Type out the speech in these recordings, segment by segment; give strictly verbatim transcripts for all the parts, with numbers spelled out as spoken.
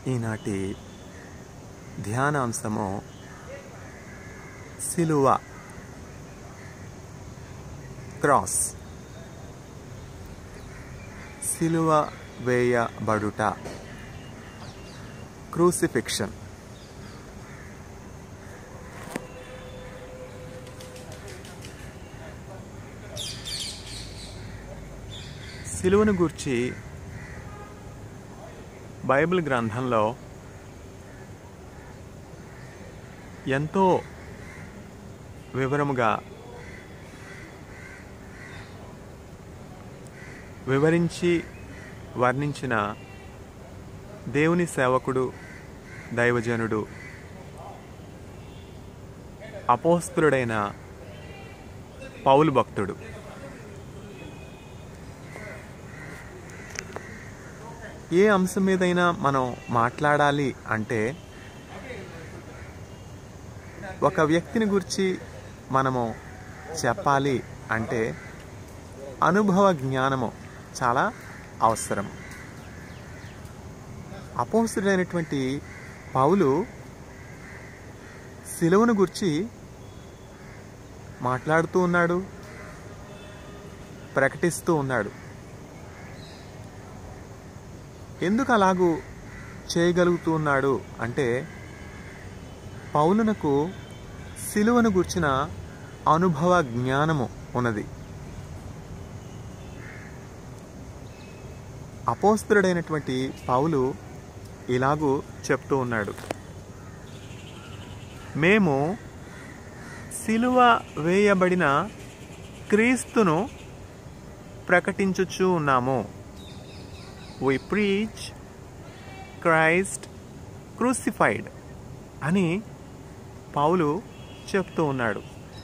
ఈనాటి ధ్యానాంశము సిలువ, క్రాస్. సిలువ వేయబడుట, క్రూసిఫిక్షన్. సిలువను గూర్చి బైబిల్ గ్రంథంలో ఎంతో వివరముగా వివరించి వర్ణించిన దేవుని సేవకుడు, దైవజనుడు, అపోస్తలుడైన పౌలు భక్తుడు. ఏ అంశం మీదైనా మనం మాట్లాడాలి అంటే ఒక వ్యక్తిని గురించి మనము చెప్పాలి అంటే అనుభవ జ్ఞానము చాలా అవసరం. అపోస్తలుడైనటువంటి పౌలు సిలువను గురించి మాట్లాడుతూ ఉన్నాడు, ప్రకటిస్తూ ఉన్నాడు. ఎందుకు అలాగూ చేయగలుగుతూ ఉన్నాడు అంటే పౌలునకు సిలువను గుర్చిన అనుభవ జ్ఞానము ఉన్నది. అపోస్తలుడైనటువంటి పౌలు ఇలాగూ చెప్తూ ఉన్నాడు, మేము సిలువ వేయబడిన క్రీస్తును ప్రకటించుచూ ఉన్నాము. We preach Christ crucified అని పౌలు చెప్తూ ఉన్నాడు.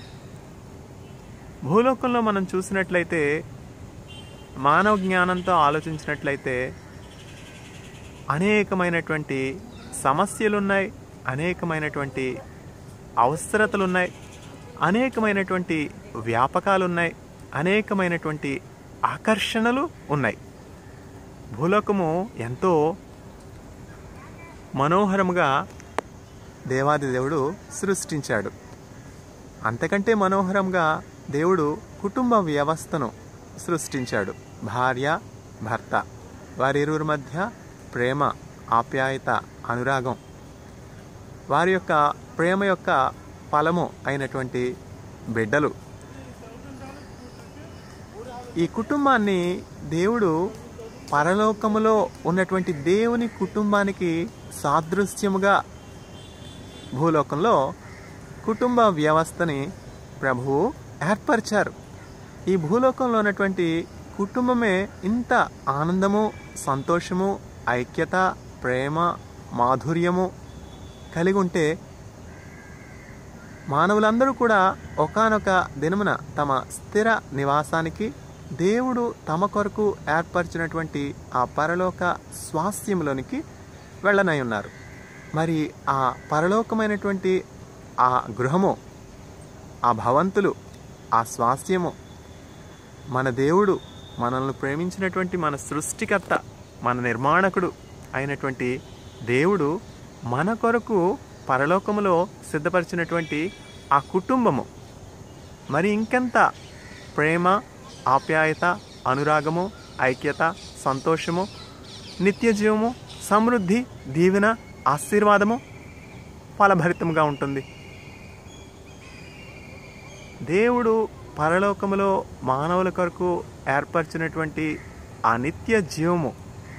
భూలోకంలో మనం చూసినట్లయితే, మానవ జ్ఞానంతో ఆలోచించినట్లయితే అనేకమైనటువంటి సమస్యలున్నాయి, అనేకమైనటువంటి అవసరతలున్నాయి, అనేకమైనటువంటి వ్యాపకాలున్నాయి, అనేకమైనటువంటి ఆకర్షణలు ఉన్నాయి. భూలోకము ఎంతో మనోహరముగా దేవాది దేవుడు సృష్టించాడు. అంతకంటే మనోహరంగా దేవుడు కుటుంబ వ్యవస్థను సృష్టించాడు. భార్య, భర్త, వారిరువురి మధ్య ప్రేమ, ఆప్యాయత, అనురాగం, వారి యొక్క ప్రేమ యొక్క ఫలము అయినటువంటి బిడ్డలు. ఈ కుటుంబాన్ని దేవుడు పరలోకములో ఉన్నటువంటి దేవుని కుటుంబానికి సాదృశ్యముగా భూలోకంలో కుటుంబ వ్యవస్థని ప్రభువు ఏర్పరిచారు. ఈ భూలోకంలో ఉన్నటువంటి కుటుంబమే ఇంత ఆనందము, సంతోషము, ఐక్యత, ప్రేమ, మాధుర్యము కలిగి ఉంటే మానవులందరూ కూడా ఒకానొక దినమున తమ స్థిర నివాసానికి దేవుడు తమ కొరకు ఏర్పరిచినటువంటి ఆ పరలోక స్వాస్థ్యంలోనికి వెళ్ళనై ఉన్నారు. మరి ఆ పరలోకమైనటువంటి ఆ గృహము, ఆ భవంతులు, ఆ స్వాస్థ్యము మన దేవుడు, మనల్ని ప్రేమించినటువంటి మన సృష్టికర్త, మన నిర్మాణకుడు అయినటువంటి దేవుడు మన కొరకు పరలోకములో సిద్ధపరిచినటువంటి ఆ కుటుంబము. మరి ఇంకెంత ప్రేమ, ఆప్యాయత, అనురాగము, ఐక్యత, సంతోషము, నిత్య జీవము, సమృద్ధి, దీవెన, ఆశీర్వాదము ఫలభరితముగా ఉంటుంది. దేవుడు పరలోకములో మానవుల కొరకు ఏర్పరిచినటువంటి ఆ నిత్య జీవము,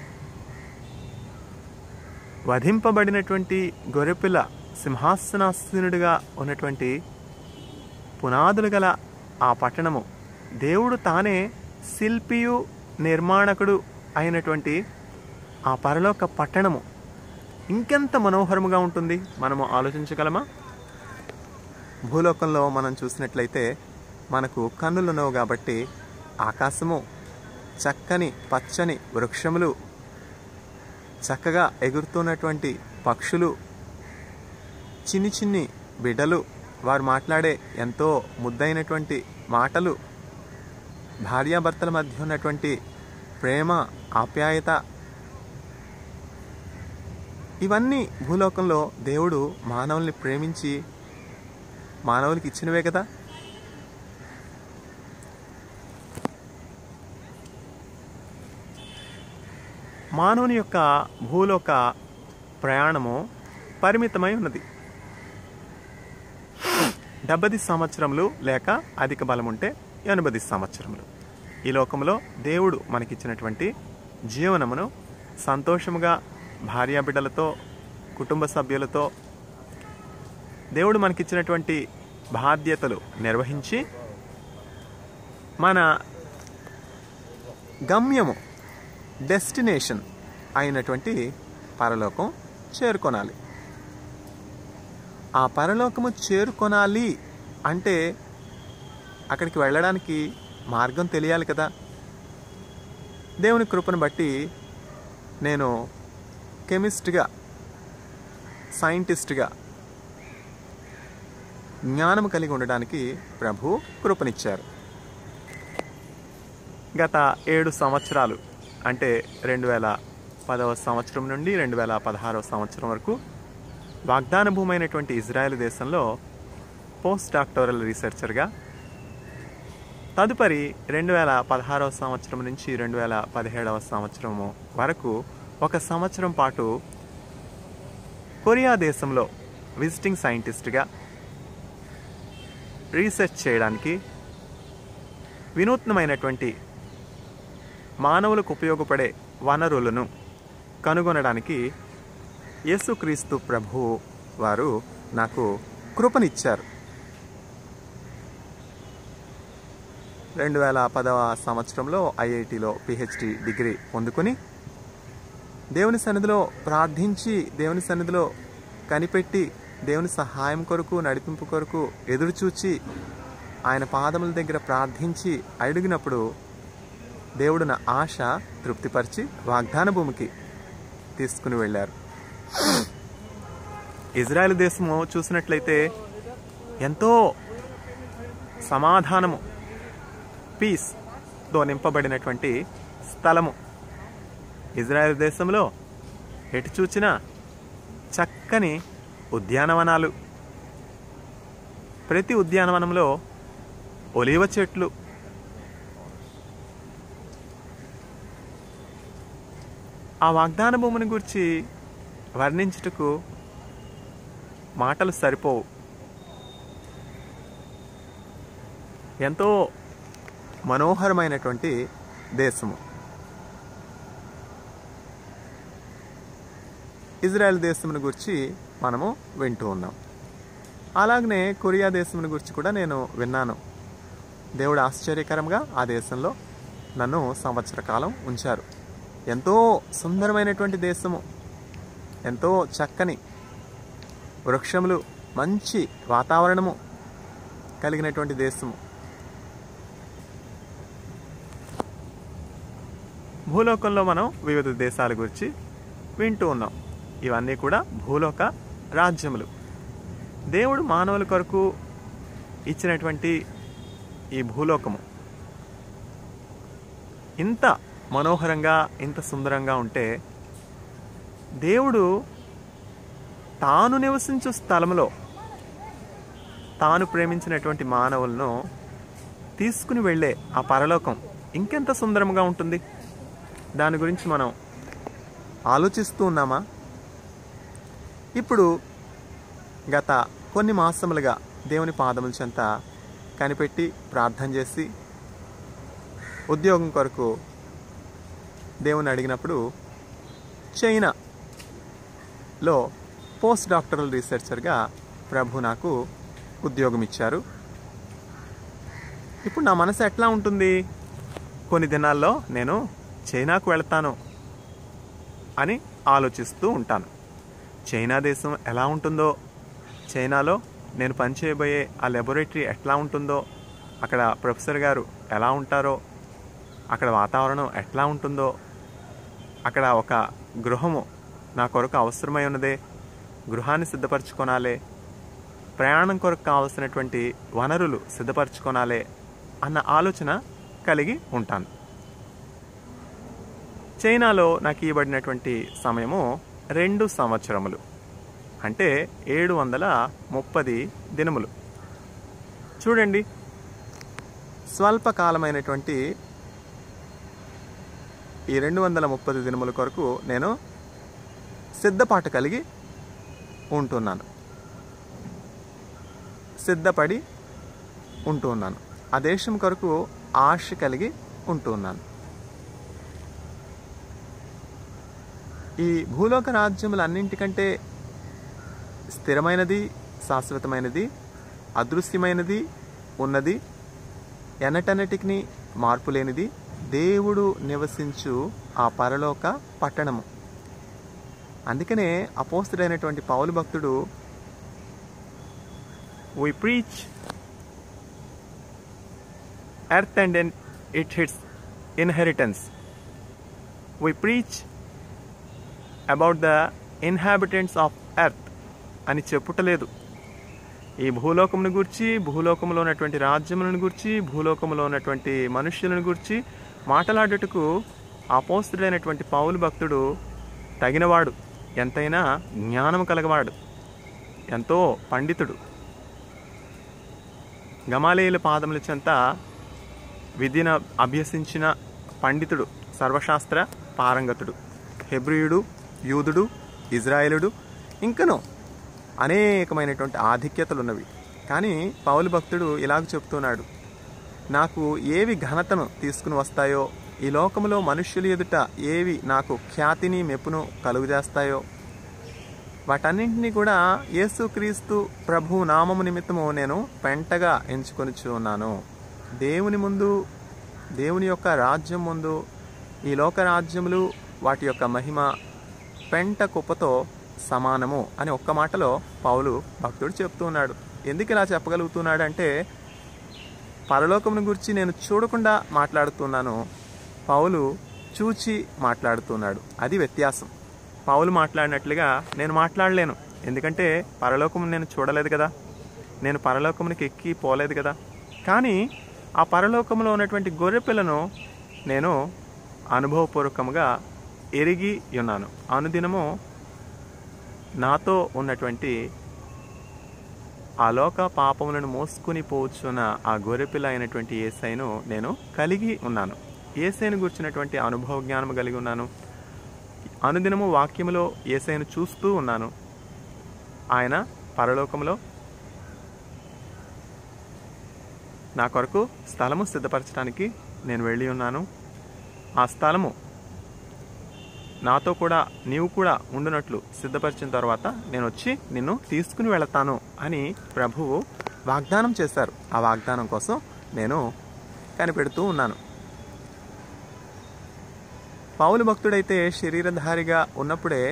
వధింపబడినటువంటి గొర్రెపిల్ల సింహాసనాసీనుడిగా ఉన్నటువంటి పునాదులు గల ఆ పట్టణము, దేవుడు తానే శిల్పియు, నిర్మాణకుడు అయినటువంటి ఆ పరలోక పట్టణము ఇంకెంత మనోహరముగా ఉంటుంది, మనము ఆలోచించగలమా? భూలోకంలో మనం చూసినట్లయితే మనకు కన్నులున్నవు కాబట్టి ఆకాశము, చక్కని పచ్చని వృక్షములు, చక్కగా ఎగురుతున్నటువంటి పక్షులు, చిన్ని చిన్ని బిడ్డలు, వారు మాట్లాడే ఎంతో ముద్దైనటువంటి మాటలు, భార్యాభర్తల మధ్య ఉన్నటువంటి ప్రేమ, ఆప్యాయత, ఇవన్నీ భూలోకంలో దేవుడు మానవుల్ని ప్రేమించి మానవులకి ఇచ్చినవే కదా. మానవుని యొక్క భూలోక ప్రయాణము పరిమితమై ఉన్నది. డెబ్బది సంవత్సరములు లేక అధిక బలం ఉంటే ఎనభై సంవత్సరములు. ఈ లోకంలో దేవుడు మనకిచ్చినటువంటి జీవనమును సంతోషముగా భార్యాబిడ్డలతో, కుటుంబ సభ్యులతో దేవుడు మనకిచ్చినటువంటి బాధ్యతలు నిర్వహించి మన గమ్యము, డెస్టినేషన్ అయినటువంటి పరలోకం చేరుకొనాలి. ఆ పరలోకము చేరుకొనాలి అంటే అక్కడికి వెళ్ళడానికి మార్గం తెలియాలి కదా. దేవుని కృపను బట్టి నేను కెమిస్ట్గా, సైంటిస్ట్గా జ్ఞానం కలిగి ఉండడానికి ప్రభు కృపనిచ్చారు. గత ఏడు సంవత్సరాలు అంటే రెండు వేల పదవ సంవత్సరం నుండి రెండు వేల పదహారవ సంవత్సరం వరకు వాగ్దాన భూమి అయినటువంటి ఇజ్రాయెల్ దేశంలో పోస్ట్ డాక్టోరల్ రీసెర్చర్గా, తదుపరి రెండు వేల పదహారవ సంవత్సరం నుంచి రెండు వేల పదిహేడవ సంవత్సరము వరకు ఒక సంవత్సరం పాటు కొరియా దేశంలో విజిటింగ్ సైంటిస్ట్గా రీసెర్చ్ చేయడానికి, వినూత్నమైనటువంటి మానవులకు ఉపయోగపడే వనరులను కనుగొనడానికి యేసుక్రీస్తు ప్రభువు వారు నాకు కృపనిచ్చారు. రెండు వేల పదవ సంవత్సరంలో ఐఐటిలో పిహెచ్డి డిగ్రీ పొందుకొని దేవుని సన్నిధిలో ప్రార్థించి, దేవుని సన్నిధిలో కనిపెట్టి, దేవుని సహాయం కొరకు, నడిపింపు కొరకు ఎదురుచూచి, ఆయన పాదముల దగ్గర ప్రార్థించి అడిగినప్పుడు దేవుడు నా ఆశ తృప్తిపరిచి వాగ్దాన భూమికి తీసుకుని వెళ్ళారు. ఇజ్రాయెల్ దేశము చూసినట్లయితే ఎంతో సమాధానము, పీస్తో నింపబడినటువంటి స్థలము. ఇజ్రాయెల్ దేశంలో ఎటు చూచినా చక్కని ఉద్యానవనాలు, ప్రతి ఉద్యానవనంలో ఒలీవ చెట్లు, ఆ వాగ్దాన భూమిని గురించి వర్ణించుటకు మాటలు సరిపోవు. ఎంతో మనోహరమైనటువంటి దేశము ఇజ్రాయెల్ దేశమును గురించి మనము వింటూ ఉన్నాం. అలాగనే కొరియా దేశమును గురించి కూడా నేను విన్నాను. దేవుడు ఆశ్చర్యకరంగా ఆ దేశంలో నన్ను సంవత్సర కాలం ఉంచారు. ఎంతో సుందరమైనటువంటి దేశము, ఎంతో చక్కని వృక్షములు, మంచి వాతావరణము కలిగినటువంటి దేశము. భూలోకంలో మనం వివిధ దేశాల గురించి వింటూ ఉన్నాం. ఇవన్నీ కూడా భూలోక రాజ్యములు. దేవుడు మానవుల కొరకు ఇచ్చినటువంటి ఈ భూలోకము ఇంత మనోహరంగా, ఇంత సుందరంగా ఉంటే దేవుడు తాను నివసించు స్థలంలో తాను ప్రేమించినటువంటి మానవులను తీసుకుని వెళ్ళే ఆ పరలోకం ఇంకెంత సుందరంగా ఉంటుంది. దాని గురించి మనం ఆలోచిస్తూ ఉన్నామా? ఇప్పుడు గత కొన్ని మాసములుగా దేవుని పాదముల చెంత కనిపెట్టి ప్రార్థన చేసి ఉద్యోగం కొరకు దేవుని అడిగినప్పుడు చైనాలో పోస్ట్ డాక్టరల్ రీసెర్చర్గా ప్రభు నాకు ఉద్యోగం ఇచ్చారు. ఇప్పుడు నా మనసు ఎట్లా ఉంటుంది? కొన్ని దినాల్లో నేను చైనాకు వెళ్తాను అని ఆలోచిస్తూ ఉంటాను. చైనా దేశం ఎలా ఉంటుందో, చైనాలో నేను పనిచేయబోయే ఆ లెబొరేటరీ ఎట్లా ఉంటుందో, అక్కడ ప్రొఫెసర్ గారు ఎలా ఉంటారో, అక్కడ వాతావరణం ఎట్లా ఉంటుందో, అక్కడ ఒక గృహము నా కొరకు అవసరమై ఉన్నదే, గృహాన్ని సిద్ధపరచుకోనాలే, ప్రయాణం కొరకు కావలసినటువంటి వనరులు సిద్ధపరచుకోనాలే అన్న ఆలోచన కలిగి ఉంటాను. చైనాలో నాకు ఇవ్వబడినటువంటి సమయము రెండు సంవత్సరములు అంటే ఏడు వందల ముప్పది దినములు. చూడండి, స్వల్పకాలమైనటువంటి ఈ రెండు వందల ముప్పది దినముల కొరకు నేను సిద్ధపాటు కలిగి ఉంటున్నాను, సిద్ధపడి ఉంటున్నాను. ఆ దేశం కొరకు ఆశ కలిగి ఉంటున్నాను. ఈ భూలోక రాజ్యములన్నింటికంటే స్థిరమైనది, శాశ్వతమైనది, అదృశ్యమైనది, ఉన్నది, ఎన్నటన్నిటికి మార్పు లేనిది దేవుడు నివసించు ఆ పరలోక పట్టణము. అందుకనే అపోస్తుడైనటువంటి పౌలు భక్తుడు we preach earth and its inheritance. We preach about the inhabitants of earth అని చెప్పుటలేదు. ఈ భూలోకమును గురించి, భూలోకములో ఉన్నటువంటి రాజ్యములను గురించి, భూలోకములో ఉన్నటువంటి మనుష్యులను గురించి మాట్లాడుటకు అపోస్తుడైనటువంటి పౌలు భక్తుడు తగినవాడు, ఎంతైనా జ్ఞానము కలగవాడు, ఎంతో పండితుడు. గమాలియేలు పాదముల చెంత విద్యను అభ్యసించిన పండితుడు, సర్వశాస్త్ర పారంగతుడు, హెబ్రీయుడు, యూదుడు, ఇజ్రాయేలుడు, ఇంకనూ అనేకమైనటువంటి ఆధిక్యతలు ఉన్నవి. కానీ పౌలు భక్తుడు ఇలాగ చెప్తున్నాడు, నాకు ఏవి ఘనతను తీసుకుని వస్తాయో, ఈ లోకములో మనుష్యుల ఎదుట ఏవి నాకు ఖ్యాతిని మెప్పును కలుగజేస్తాయో వాటన్నింటినీ కూడా యేసుక్రీస్తు ప్రభు నామము నిమిత్తము నేను పెంటగా ఎంచుకొనిచు ఉన్నాను. దేవుని ముందు, దేవుని యొక్క రాజ్యం ముందు ఈ లోక రాజ్యములు వాటి యొక్క మహిమ పెంట కుప్పతో సమానము అని ఒక్క మాటలో పౌలు భక్తుడు చెప్తూ ఉన్నాడు. ఎందుకు ఇలా చెప్పగలుగుతున్నాడు అంటే, పరలోకమును గురించి నేను చూడకుండా మాట్లాడుతున్నాను, పౌలు చూచి మాట్లాడుతున్నాడు. అది వ్యత్యాసం. పౌలు మాట్లాడినట్లుగా నేను మాట్లాడలేను, ఎందుకంటే పరలోకము నేను చూడలేదు కదా, నేను పరలోకమునికి ఎక్కి పోలేదు కదా. కానీ ఆ పరలోకంలో ఉన్నటువంటి గొర్రెపిల్లను నేను అనుభవపూర్వకంగా ఎరిగి ఉన్నాను. అనుదినము నాతో ఉన్నటువంటి ఆ లోక పాపములను మోసుకుని పోవచ్చున్న ఆ గొర్రెపిల్ల అయినటువంటి యేసయ్యను నేను కలిగి ఉన్నాను. యేసయ్యను గురించినటువంటి అనుభవ జ్ఞానము కలిగి ఉన్నాను. అనుదినము వాక్యములో యేసయ్యను చూస్తూ ఉన్నాను. ఆయన పరలోకములో నా కొరకు స్థలము సిద్ధపరచడానికి నేను వెళ్ళి ఉన్నాను. ఆ స్థలము నాతో కూడా నీవు కూడా ఉండునట్లు సిద్ధపరిచిన తర్వాత నేను వచ్చి నిన్ను తీసుకుని వెళతాను అని ప్రభువు వాగ్దానం చేశారు. ఆ వాగ్దానం కోసం నేను కనిపెడుతూ ఉన్నాను. పౌలు భక్తుడైతే శరీరధారిగా ఉన్నప్పుడే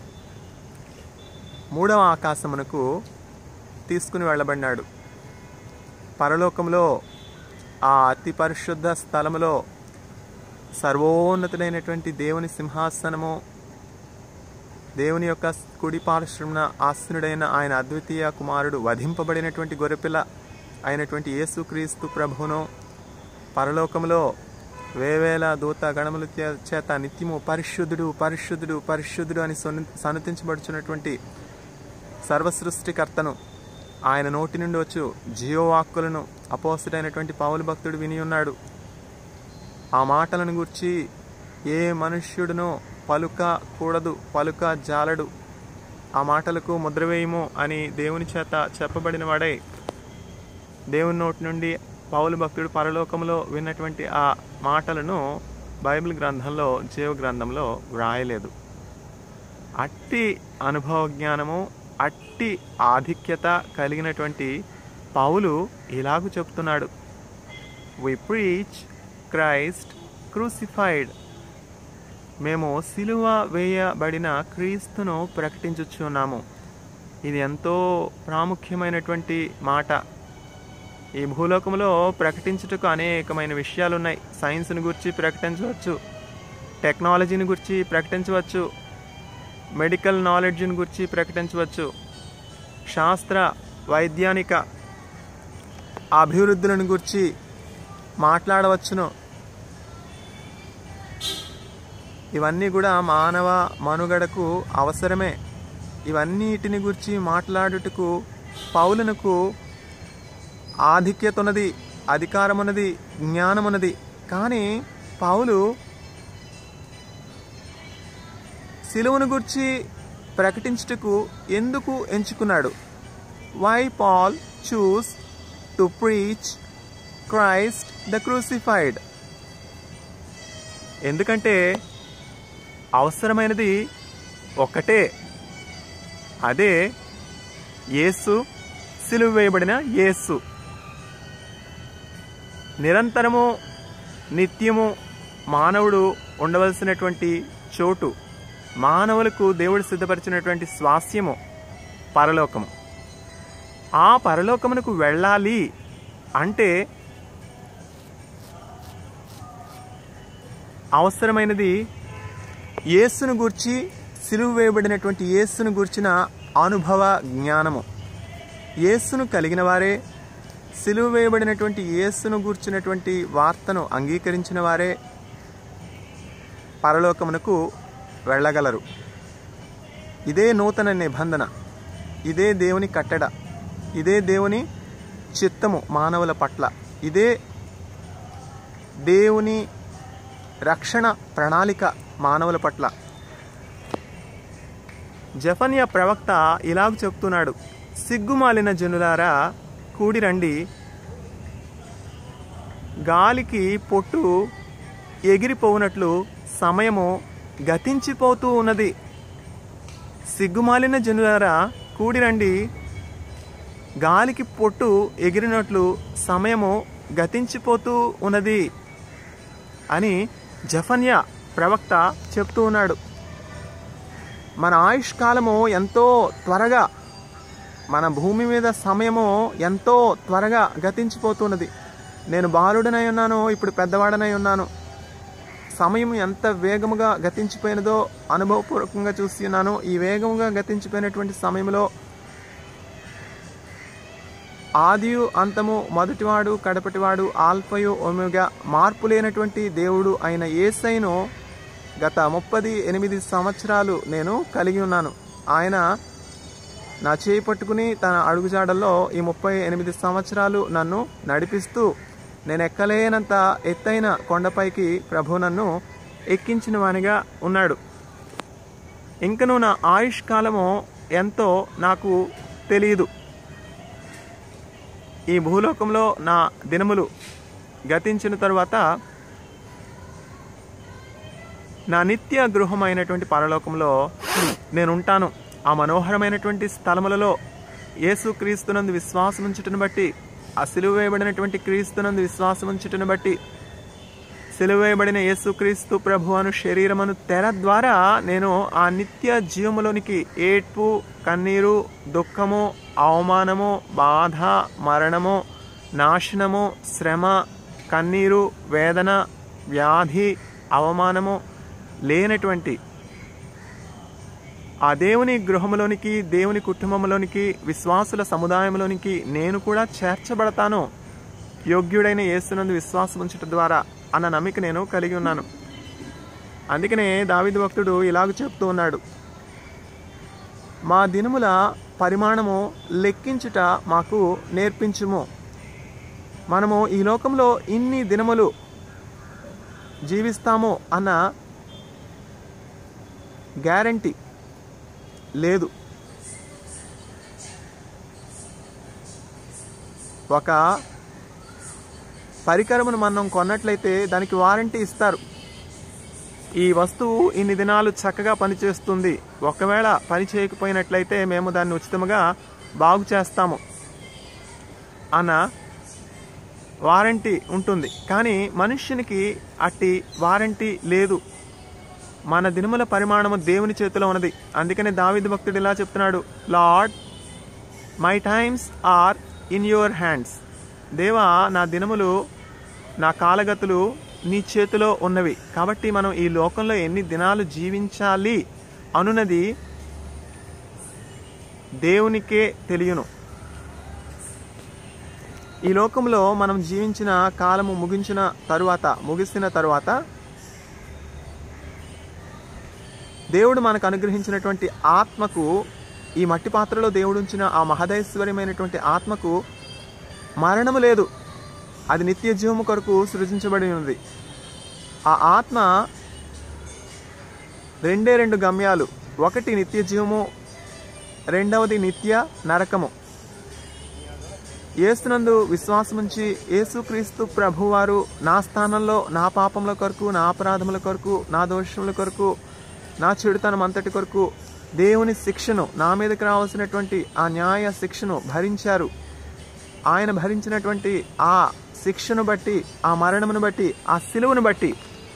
మూడవ ఆకాశమునకు తీసుకుని వెళ్ళబడినాడు. పరలోకంలో ఆ అతి పరిశుద్ధ స్థలములో సర్వోన్నతుడైనటువంటి దేవుని సింహాసనము, దేవుని యొక్క కుడి పార్శ్వమున ఆసీనుడైన ఆయన అద్వితీయ కుమారుడు, వధింపబడినటువంటి గొర్రెపిల్ల అయినటువంటి యేసుక్రీస్తు ప్రభువును పరలోకంలో వేవేల దూత గణముల చేత నిత్యము పరిశుద్ధుడు పరిశుద్ధుడు పరిశుద్ధుడు అని సన్నతించబడుచున్నటువంటి సర్వసృష్టికర్తను, ఆయన నోటి నుండి వచ్చు జీవవాక్కులను అపోస్తుడైనటువంటి పౌలు భక్తుడు విని ఉన్నాడు. ఆ మాటలను గురించి ఏ మనుష్యుడునో పలుక కూడదు, పలుక జాలడు, ఆ మాటలకు ముద్రవేయము అని దేవుని చేత చెప్పబడిన వాడై దేవుని నోటి నుండి పౌలు భక్తుడు పరలోకంలో విన్నటువంటి ఆ మాటలను బైబిల్ గ్రంథంలో, జీవ గ్రంథంలో వ్రాయలేదు. అట్టి అనుభవ జ్ఞానము, అట్టి ఆధిక్యత కలిగినటువంటి పౌలు ఇలాగూ చెప్తున్నాడు, వి ప్రీచ్ క్రైస్ట్ క్రూసిఫైడ్. మేము సిలువ వేయబడిన క్రీస్తును ప్రకటించుచున్నాము. ఇది ఎంతో ప్రాముఖ్యమైనటువంటి మాట. ఈ భూలోకంలో ప్రకటించుటకు అనేకమైన విషయాలు ఉన్నాయి. సైన్స్ని గురించి ప్రకటించవచ్చు, టెక్నాలజీని గురించి ప్రకటించవచ్చు, మెడికల్ నాలెడ్జ్ని గురించి ప్రకటించవచ్చు, శాస్త్ర వైజ్ఞానిక అభివృద్ధులను గురించి మాట్లాడవచ్చును. ఇవన్నీ కూడా మానవ మనుగడకు అవసరమే. ఇవన్నిటిని గురించి మాట్లాడుటకు పౌలునకు ఆధిక్యత ఉన్నది, అధికారం ఉన్నది, జ్ఞానం ఉన్నది. కానీ పౌలు సిలువను గురించి ప్రకటించుటకు ఎందుకు ఎంచుకున్నాడు? Why Paul chose to preach Christ the crucified? ఎందుకంటే అవసరమైనది ఒక్కటే, అదే యేసు, సిలువ వేయబడిన యేసు. నిరంతరము నిత్యము మానవుడు ఉండవలసినటువంటి చోటు, మానవులకు దేవుడు సిద్ధపరిచినటువంటి స్వాస్యము పరలోకము. ఆ పరలోకమునకు వెళ్ళాలి అంటే అవసరమైనది యేసును గూర్చి, సిలువ వేయబడినటువంటి యేసును గూర్చిన అనుభవ జ్ఞానము. యేసును కలిగిన వారే, సిలువ వేయబడినటువంటి యేసును గూర్చినటువంటి వార్తను అంగీకరించిన వారే పరలోకమునకు వెళ్ళగలరు. ఇదే నూతన నిబంధన, ఇదే దేవుని కట్టడ, ఇదే దేవుని చిత్తము మానవుల పట్ల, ఇదే దేవుని రక్షణ ప్రణాళిక మానవుల పట్ల. జెఫన్యా ప్రవక్త ఇలాగ చెప్తున్నాడు, సిగ్గుమాలిన జనులారా కూడిరండి, గాలికి పొట్టు ఎగిరిపోవునట్లు సమయము గతించిపోతూ ఉన్నది. సిగ్గుమాలిన జనులారా కూడిరండి, గాలికి పొట్టు ఎగిరినట్లు సమయము గతించిపోతూ ఉన్నది అని జెఫన్యా ప్రవక్త చెప్తూ ఉన్నాడు. మన ఆయుష్కాలము ఎంతో త్వరగా, మన భూమి మీద సమయము ఎంతో త్వరగా గతించిపోతున్నది. నేను బాలుడనై ఉన్నాను, ఇప్పుడు పెద్దవాడనై ఉన్నాను. సమయం ఎంత వేగముగా గతించిపోయినదో అనుభవపూర్వకంగా చూసి ఉన్నాను. ఈ వేగముగా గతించిపోయినటువంటి సమయంలో ఆదియు అంతము, మొదటివాడు కడపటివాడు, ఆల్ఫయు ఒమేగా, మార్పు లేనటువంటి దేవుడు అయిన యేసయ్యను గత ముప్పది ఎనిమిది సంవత్సరాలు నేను కలిగి ఉన్నాను. ఆయన నా చేయి పట్టుకుని తన అడుగుజాడల్లో ఈ ముప్పై ఎనిమిది సంవత్సరాలు నన్ను నడిపిస్తూ, నేను ఎక్కలేనంత ఎత్తైన కొండపైకి ప్రభు నన్ను ఎక్కించిన వానిగా ఉన్నాడు. ఇంకను నా ఆయుష్ కాలము ఎంతో నాకు తెలియదు. ఈ భూలోకంలో నా దినములు గతించిన తరువాత నా నిత్య గృహమైనటువంటి పరలోకంలో నేను ఉంటాను. ఆ మనోహరమైనటువంటి స్థలములలో యేసు క్రీస్తునందు విశ్వాసం ఉంచుటను బట్టి, ఆ సిలువ వేయబడినటువంటి క్రీస్తునందు విశ్వాసం ఉంచుటను బట్టి, సిలువ వేయబడిన యేసు క్రీస్తు ప్రభు అను శరీరమును తెర ద్వారా నేను ఆ నిత్య జీవములోనికి, ఏడ్పు, కన్నీరు, దుఃఖము, అవమానము, బాధ, మరణము, నాశనము, శ్రమ, కన్నీరు, వేదన, వ్యాధి, అవమానము లేనటువంటి ఆ దేవుని గృహములోనికి, దేవుని కుటుంబంలోనికి, విశ్వాసుల సముదాయంలోనికి నేను కూడా చేర్చబడతాను, యోగ్యుడైన యేసునందు విశ్వాసం ఉంచడం ద్వారా అన్న నమ్మిక నేను కలిగి ఉన్నాను. అందుకనే దావీదు భక్తుడు ఇలాగ చెప్తూ ఉన్నాడు, మా దినముల పరిమాణము లెక్కించుట మాకు నేర్పించుము. మనము ఈ లోకంలో ఇన్ని దినములు జీవిస్తాము అన్న గ్యారంటీ లేదు. ఒక పరికరమును మనం కొన్నట్లయితే దానికి వారంటీ ఇస్తారు. ఈ వస్తువు ఇన్ని దినాలు చక్కగా పనిచేస్తుంది, ఒకవేళ పని చేయకపోయినట్లయితే మేము దాన్ని ఉచితంగా బాగు చేస్తాము అన్న వారంటీ ఉంటుంది. కానీ మనుష్యునికి అట్టి వారంటీ లేదు. మన దినముల పరిమాణము దేవుని చేతిలో ఉన్నది. అందుకనే దావీదు భక్తుడు ఇలా చెప్తున్నాడు, Lord my times are in your hands. దేవా, నా దినములు, నా కాలగతులు నీ చేతిలో ఉన్నవి. కాబట్టి మనం ఈ లోకంలో ఎన్ని దినాలు జీవించాలి అనున్నది దేవునికే తెలియను. ఈ లోకంలో మనం జీవించిన కాలము ముగించిన తరువాత ముగిసిన తరువాత దేవుడు మనకు అనుగ్రహించినటువంటి ఆత్మకు, ఈ మట్టి పాత్రలో దేవుడు ఉంచిన ఆ మహదైశ్వర్యమైనటువంటి ఆత్మకు మరణము లేదు. అది నిత్య జీవము కొరకు సృజించబడి ఉన్నది. ఆ ఆత్మ రెండే రెండు గమ్యాలు. ఒకటి నిత్య జీవము, రెండవది నిత్య నరకము. యేసునందు విశ్వాసముంచి యేసుక్రీస్తు ప్రభువారు నా స్థానంలో నా పాపముల కొరకు, నా అపరాధముల కొరకు, నా దోషముల కొరకు, నా చెడుతనం అంతటి కొరకు దేవుని శిక్షను, నా మీదకి రావాల్సినటువంటి ఆ న్యాయ శిక్షను భరించారు. ఆయన భరించినటువంటి ఆ శిక్షను బట్టి, ఆ మరణమును బట్టి, ఆ సిలువను బట్టి,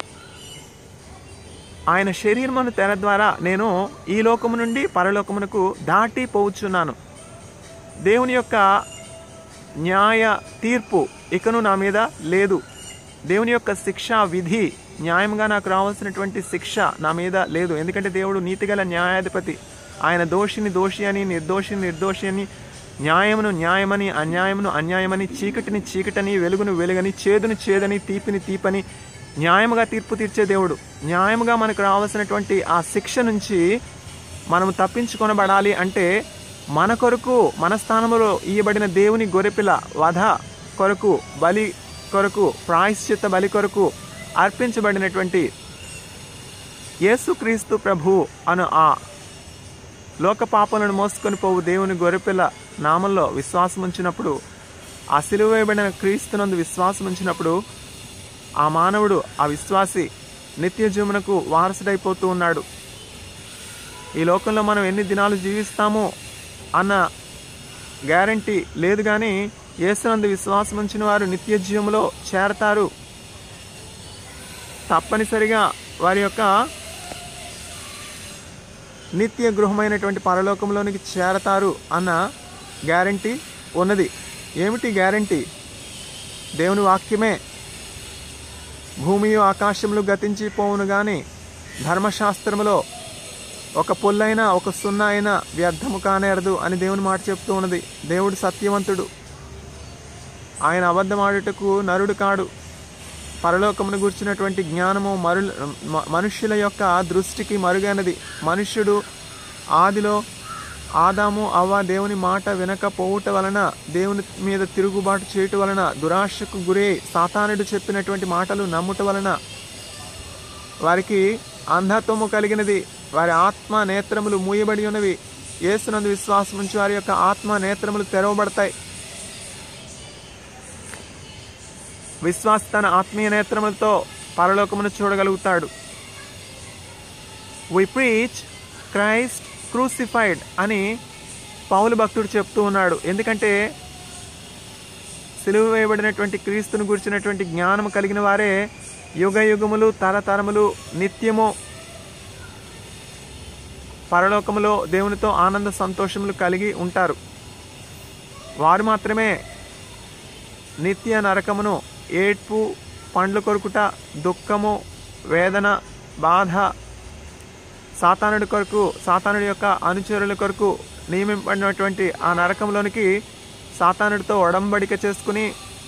ఆయన శరీరమును తెర ద్వారా నేను ఈ లోకము నుండి పరలోకమునకు దాటి పోవచ్చున్నాను. దేవుని యొక్క న్యాయ తీర్పు ఇకను నా మీద లేదు. దేవుని యొక్క శిక్షా విధి, న్యాయంగా నాకు రావాల్సినటువంటి శిక్ష నా మీద లేదు. ఎందుకంటే దేవుడు నీతిగల న్యాయాధిపతి. ఆయన దోషిని దోషి అని, నిర్దోషిని నిర్దోషి అని, న్యాయమును న్యాయమని, అన్యాయమును అన్యాయమని, చీకటిని చీకటని, వెలుగును వెలుగని, చేదుని చేదని, తీపిని తీపని న్యాయముగా తీర్పు తీర్చే దేవుడు. న్యాయముగా మనకు రావాల్సినటువంటి ఆ శిక్ష నుంచి మనము తప్పించుకొనబడాలి అంటే మన కొరకు, మన స్థానంలో ఇయ్యబడిన దేవుని గొర్రెపిల్ల వధ కొరకు, బలి కొరకు, ప్రాయశ్చిత్త బలి కొరకు అర్పించబడినటువంటి యేసుక్రీస్తు ప్రభు అను ఆ లోక పాపలను మోసుకొని పోవు దేవుని గొర్రెపిల్ల నామంలో విశ్వాసం ఉంచినప్పుడు, ఆ సిలువ వేయబడిన క్రీస్తునందు విశ్వాసం ఉంచినప్పుడు ఆ మానవుడు, ఆ విశ్వాసి నిత్య జీవమునకు వారసుడైపోతూ ఉన్నాడు. ఈ లోకంలో మనం ఎన్ని దినాలు జీవిస్తామో అన్న గ్యారంటీ లేదు, కానీ యేసునందు విశ్వాసం ఉంచిన వారు నిత్య జీవములో చేరతారు. తప్పనిసరిగా వారి యొక్క నిత్య గృహమైనటువంటి పరలోకంలోనికి చేరతారు అన్న గ్యారంటీ ఉన్నది. ఏమిటి గ్యారంటీ? దేవుని వాక్యమే. భూమియు ఆకాశములు గతించిపోవును గాని ధర్మశాస్త్రములో ఒక పొల్లైనా ఒక సున్నా అయినా వ్యర్థము కానేరదు అని దేవుని మాట చెప్తూ ఉన్నది. దేవుడు సత్యవంతుడు. ఆయన అబద్ధమాడుటకు నరుడు కాడు. పరలోకమును గుర్చినటువంటి జ్ఞానము మరు మనుష్యుల యొక్క దృష్టికి మరుగైనది. మనుష్యుడు ఆదిలో ఆదాము అవ్వ దేవుని మాట వినకపోవుట వలన, దేవుని మీద తిరుగుబాటు చేయటం వలన, దురాశకు గురై సాతానుడు చెప్పినటువంటి మాటలు నమ్ముట వలన వారికి అంధత్వము కలిగినది. వారి ఆత్మ నేత్రములు మూయబడి ఉన్నవి. యేసునందు విశ్వాసం ఉంచి వారి యొక్క ఆత్మ నేత్రములు తెరవబడతాయి. విశ్వాస తన ఆత్మీయ నేత్రములతో పరలోకమును చూడగలుగుతాడు. వి ప్రీచ్ క్రైస్ట్ క్రూసిఫైడ్ అని పౌలు భక్తుడు చెప్తూ ఉన్నాడు. ఎందుకంటే సిలువ వేయబడినటువంటి క్రీస్తును గురించినటువంటి జ్ఞానము కలిగిన వారే యుగ యుగములు, తరతరములు, నిత్యము పరలోకములో దేవునితో ఆనంద సంతోషములు కలిగి ఉంటారు. వారు మాత్రమే నిత్య నరకమును, ఏడ్పు, పండ్లు కొరుకుట, దుఃఖము, వేదన, బాధ, సాతానుడి కొరకు, సాతానుడి యొక్క అనుచరుల కొరకు నియమింపడినటువంటి ఆ నరకంలోనికి సాతానుడితో ఒడంబడిక చేసుకుని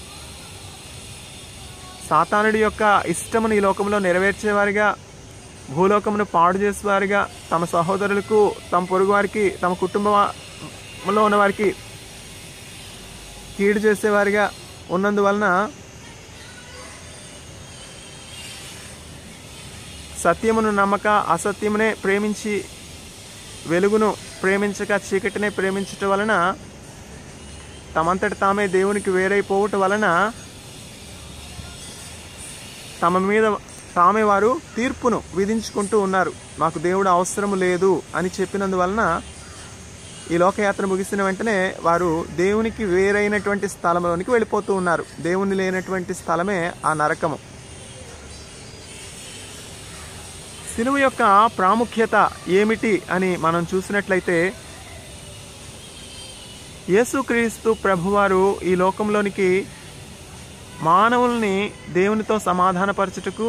సాతానుడి యొక్క ఇష్టమును ఈ లోకంలో నెరవేర్చేవారిగా, భూలోకమును పాడు చేసేవారిగా, తమ సహోదరులకు, తమ పొరుగు వారికి, తమ కుటుంబంలో ఉన్నవారికి కీడు చేసేవారిగా ఉన్నందువలన సత్యమును నమ్మక అసత్యమునే ప్రేమించి, వెలుగును ప్రేమించక చీకటినే ప్రేమించటం వలన, తమంతటి తామే దేవునికి వేరైపోవటం వలన తమ మీద తామే వారు తీర్పును విధించుకుంటూ ఉన్నారు. మాకు దేవుడు అవసరము లేదు అని చెప్పినందువలన ఈ లోకయాత్ర ముగిసిన వెంటనే వారు దేవునికి వేరైనటువంటి స్థలంలోనికి వెళ్ళిపోతూ ఉన్నారు. దేవుని లేనటువంటి స్థలమే ఆ నరకము. సిలువ యొక్క ప్రాముఖ్యత ఏమిటి అని మనం చూసినట్లయితే, యేసుక్రీస్తు ప్రభువారు ఈ లోకంలోనికి మానవుల్ని దేవునితో సమాధానపరచుటకు,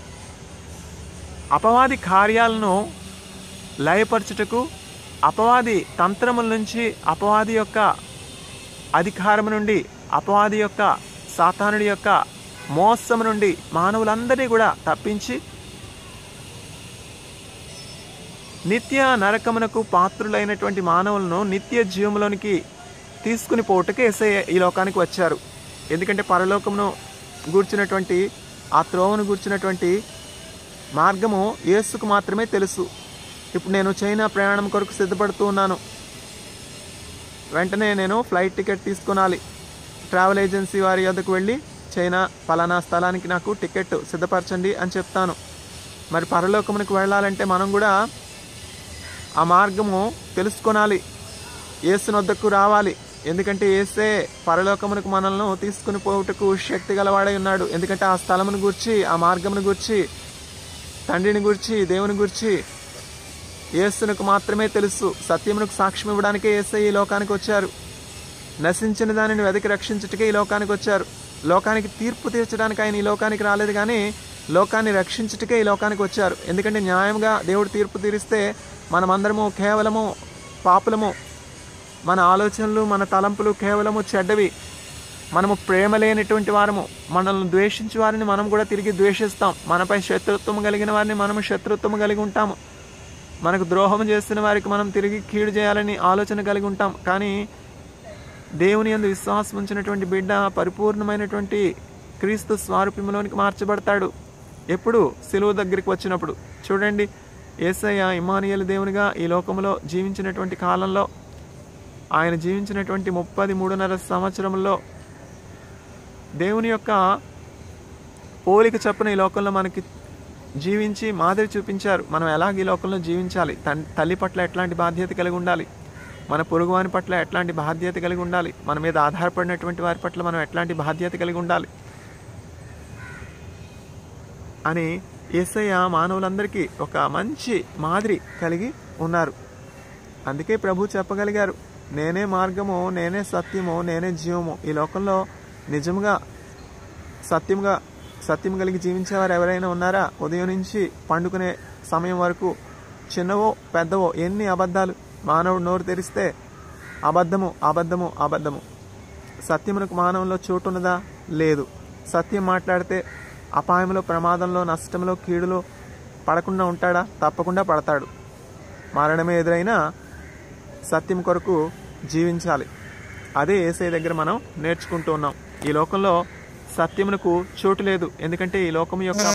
అపవాది కార్యాలను లయపరచుటకు, అపవాది తంత్రముల నుంచి, అపవాది యొక్క అధికారము నుండి, అపవాది యొక్క సాతానుడి యొక్క మోసము నుండి మానవులందరినీ కూడా తప్పించి నిత్య నరకమునకు పాత్రులైనటువంటి మానవులను నిత్య జీవములోనికి తీసుకుని పోవటకే యేసయ్య ఈ లోకానికి వచ్చారు. ఎందుకంటే పరలోకమును గూర్చినటువంటి ఆ త్రోవను గూర్చినటువంటి మార్గము యేసుకు మాత్రమే తెలుసు. ఇప్పుడు నేను చైనా ప్రయాణం కొరకు సిద్ధపడుతూ ఉన్నాను. వెంటనే నేను ఫ్లైట్ టికెట్ తీసుకొనాలి. ట్రావెల్ ఏజెన్సీ వారి వద్దకు వెళ్ళి చైనా పలానా స్థలానికి నాకు టికెట్ సిద్ధపరచండి అని చెప్తాను. మరి పరలోకమునికి వెళ్ళాలంటే మనం కూడా ఆ మార్గము తెలుసుకొనాలి, యేసు వద్దకు రావాలి. ఎందుకంటే యేసే పరలోకమునకు మనల్ని తీసుకుని పోవుటకు శక్తి గలవాడై ఉన్నాడు. ఎందుకంటే ఆ స్థలమును గూర్చి, ఆ మార్గమును గూర్చి, తండ్రిని గూర్చి, దేవుని గూర్చి యేసునకు మాత్రమే తెలుసు. సత్యమునకు సాక్ష్యం ఇవ్వడానికే యేసే ఈ లోకానికి వచ్చారు. నశించిన దానిని వెతికి రక్షించుటకే ఈ లోకానికి వచ్చారు. లోకానికి తీర్పు తీర్చడానికి ఆయన ఈ లోకానికి రాలేదు, కానీ లోకాన్ని రక్షించుటకే ఈ లోకానికి వచ్చారు. ఎందుకంటే న్యాయంగా దేవుడు తీర్పు తీరిస్తే మనమందరము కేవలము పాపులము, మన ఆలోచనలు మన తలంపులు కేవలము చెడ్డవి, మనము ప్రేమ లేనటువంటి వారము, మనల్ని ద్వేషించే వారిని మనం కూడా తిరిగి ద్వేషిస్తాం, మనపై శత్రుత్వం కలిగిన వారిని మనము శత్రుత్వం కలిగి ఉంటాము, మనకు ద్రోహం చేస్తున్న వారికి మనం తిరిగి కీడు చేయాలని ఆలోచన కలిగి ఉంటాం. కానీ దేవుని యందు విశ్వాసం ఉంచినటువంటి బిడ్డ పరిపూర్ణమైనటువంటి క్రీస్తు స్వరూపంలోనికి మార్చబడతాడు. ఎప్పుడు సిలువ దగ్గరికి వచ్చినప్పుడు. చూడండి, యేసయ్య ఇమ్మానుయేలు దేవునిగా ఈ లోకంలో జీవించినటువంటి కాలంలో, ఆయన జీవించినటువంటి ముప్పది మూడున్నర సంవత్సరంలో దేవుని యొక్క పోలిక చొప్పున ఈ లోకంలో మనకి జీవించి మాదిరి చూపించారు. మనం ఎలాగ ఈ లోకంలో జీవించాలి, తల్లి పట్ల ఎట్లాంటి బాధ్యత కలిగి ఉండాలి, మన పొరుగువాని పట్ల ఎట్లాంటి బాధ్యత కలిగి ఉండాలి, మన మీద ఆధారపడినటువంటి వారి పట్ల మనం ఎట్లాంటి బాధ్యత కలిగి ఉండాలి అని యేసయ్య మానవులందరికీ ఒక మంచి మాదిరి కలిగి ఉన్నారు. అందుకే ప్రభు చెప్పగలిగారు, నేనే మార్గము, నేనే సత్యము, నేనే జీవము. ఈ లోకంలో నిజంగా సత్యంగా సత్యం కలిగి జీవించేవారు ఎవరైనా ఉన్నారా? ఉదయం నుంచి పండుకునే సమయం వరకు చిన్నవో పెద్దవో ఎన్ని అబద్ధాలు. మానవుడు నోరు తెరిస్తే అబద్ధము అబద్ధము అబద్ధము. సత్యమునకు మానవుల్లో చోటు ఉన్నదా? లేదు. సత్యం మాట్లాడితే అపాయంలో, ప్రమాదంలో, నష్టంలో, కీడులో పడకుండా ఉంటాడా? తప్పకుండా పడతాడు. మరణమే ఎదురైనా సత్యం కొరకు జీవించాలి. అదే యేసయ్య దగ్గర మనం నేర్చుకుంటూ ఉన్నాం. ఈ లోకంలో సత్యమునకు చోటు లేదు. ఎందుకంటే ఈ లోకం యొక్క